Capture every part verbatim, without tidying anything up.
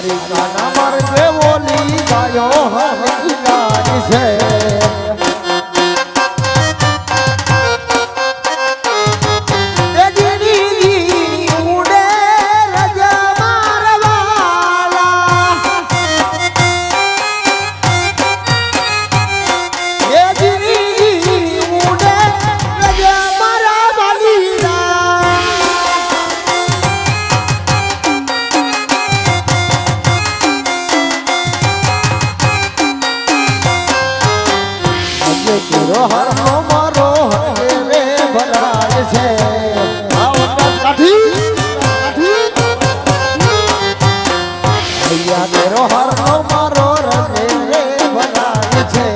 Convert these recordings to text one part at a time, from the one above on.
મારી કાના માર્ગે ઓલી ગાયો હરી ગાય છે હર નો મારો હરે રે ભરાય છે ભૈયા તેરો હર નો મારો હરે રે ભરાય છે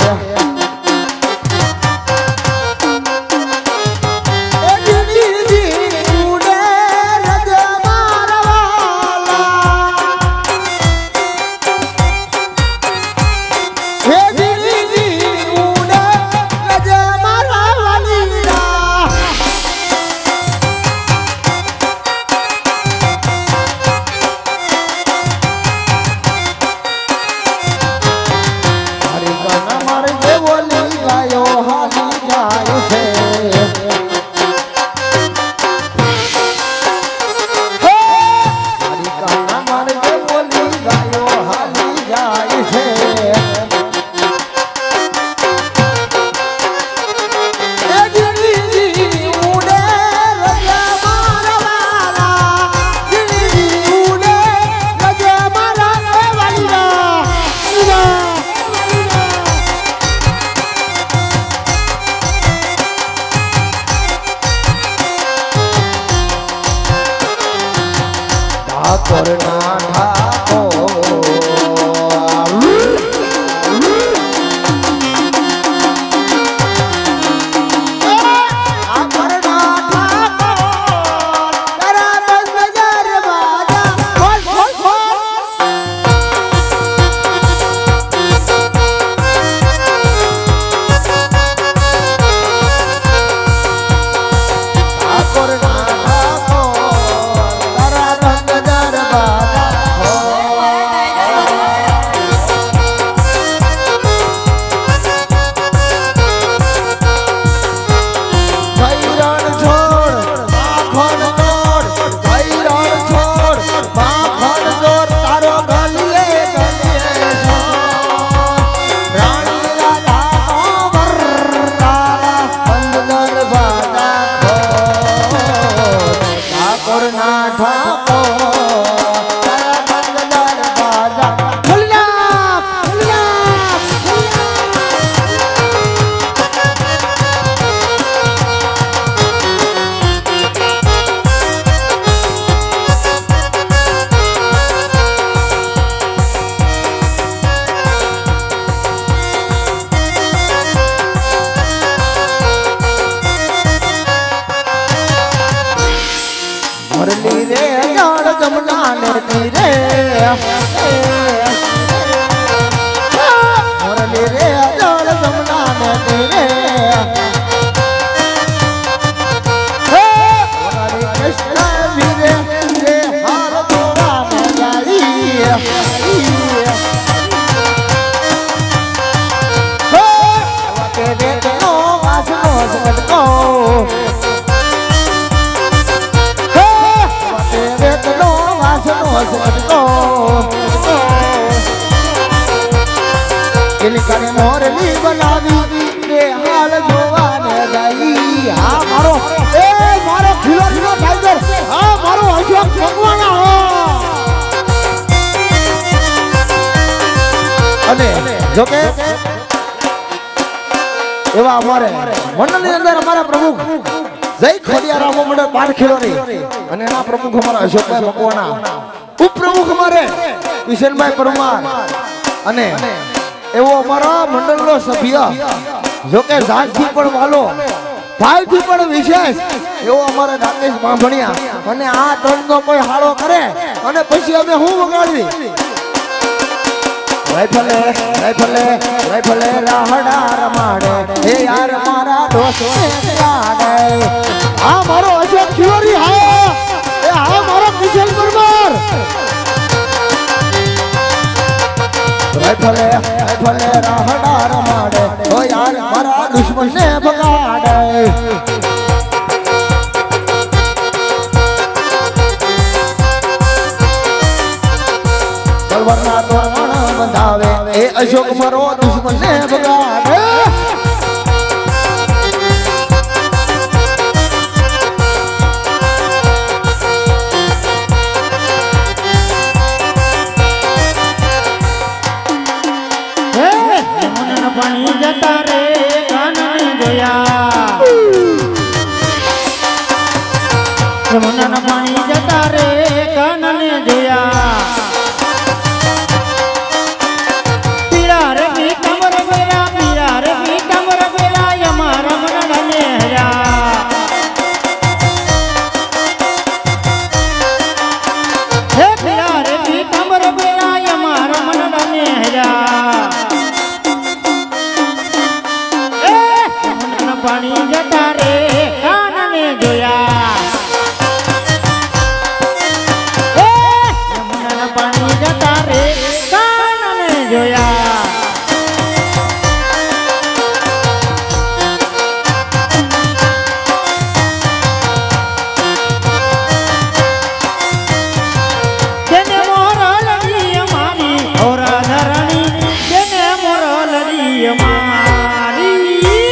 ઠાકોરના ઠાકોર मुरली रे यार जमुना नदी रे मुरली रे यार जमुना नदी रे हरे कृष्ण वीरे रे हार तोड़ा में जाई हो तेरे नो वासनो सकत को કિલકાની મોરલી બનાવી રે હાલ જોવાને ગઈ હા મારો એ મારો ખિલાડીનો ટાઈગર હા મારો અશોક ભગવાના હો અને જો કે એવા અમારે મંડળની અંદર અમારા પ્રમુખ જય ખોડિયા રામો મંડળ પાટખેલોરી અને એના પ્રમુખ અમારા અશોકભાઈ મકવાણા ઉપપ્રમુખ અમારે કિશનભાઈ પરમાર અને એવો અમારા મંડળનો સભ્ય જો કે જાતથી પણ વાલો ભાઈથી પણ વિશેષ એવો અમારે રાકેશ બાંભણિયા અને આ ત્રણનો કોઈ હાળો કરે અને પછી અમે હું વગાડવી રાઈફલે રાઈફલે રાઈફલે રાહડા રમાડે હે યાર મારા દોસ્તો યાડે આ મારો અશોક ખિલોરી હા એ હા મારો કિશન પરમાર ભલે ભલે રાહડા રમાડે ઓ યાર મારા દુશ્મન ને ભગાડે તલવારના તોરણ બંધાવે એ અશોક મારો દુશ્મન ને ભગાડે પાણી જતા રે કાનને જોયા યમુનાના પાણી જતા રે કાનને જોયા પીરા રે મી કમર બેરા પીરા રે મી કમર બેરા યમારા મનને હરા હે પીરા રે મી કમર બેરા યમારા મનને હરા પાણી જતા રે કાનને જોયા એ યમુનાના પાણી જતા રે કાનને જોયા જેને મોર લડી અમારી ઓરા ધરણી જેને મોર લડી અમારી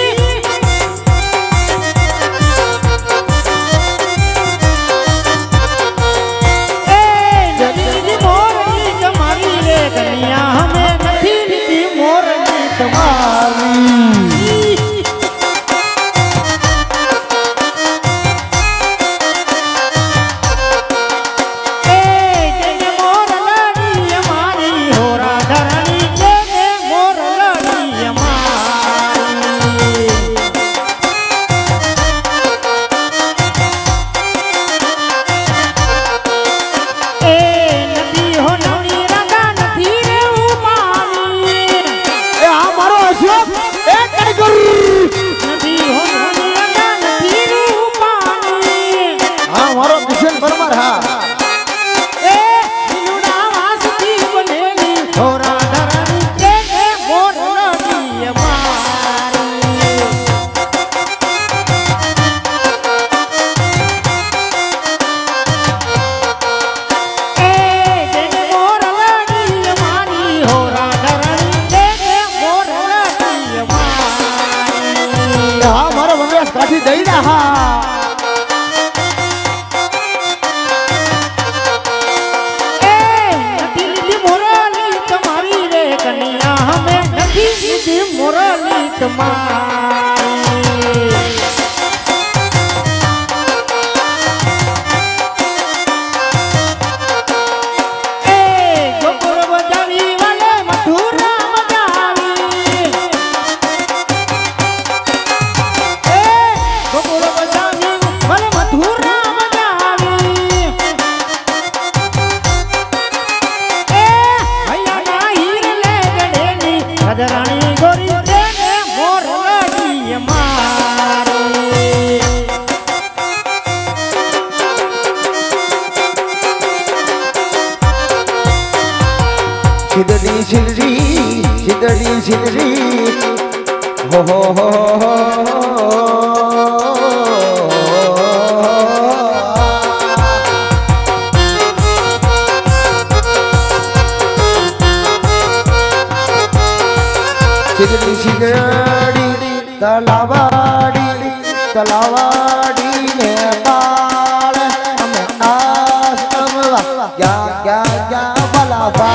મોરલી તમારી એ ગોકુળ બજાવી વાલે મથુરા બજાવી એ ગોકુળ બજાવી વાલે મથુરા બજાવી એ ભૈયા હીર લે ગડેની રાજરાણી ગોરી Sidri sidri sidri sidri ho ho ho ho sidri sidri talawadi talawadi Nepal ame astamwa ya ya ya balava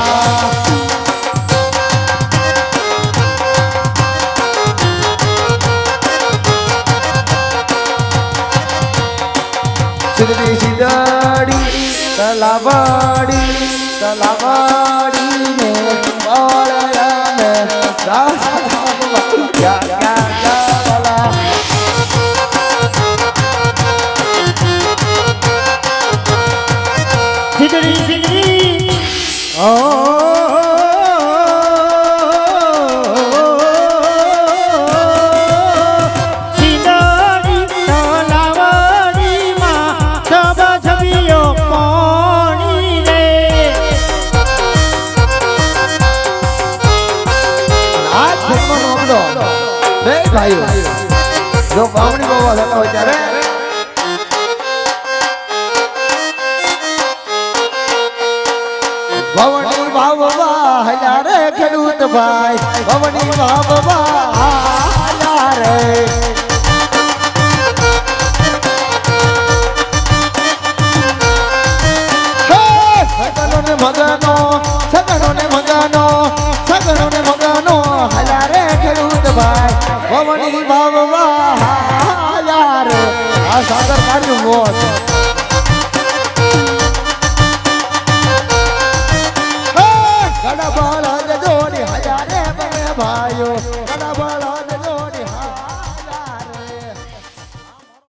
sidri sidri talawadi talawadi Nepal ame astamwa ya ya ya balava sidri sidri oh ભાઈઓ જો બાવણી બાવા થતા હોય ત્યારે ભવની બાબા હલા રે ખેડૂત ભાઈ ભવની બાબા હલા રે સગનો ને મગનો સગનો ને મગનો સગનો ને મગનો હલા રે ખેડૂત ભાઈ ભવની બાબા હલા રે આ સાગર કાઢ્યું મોત ભાઈઓ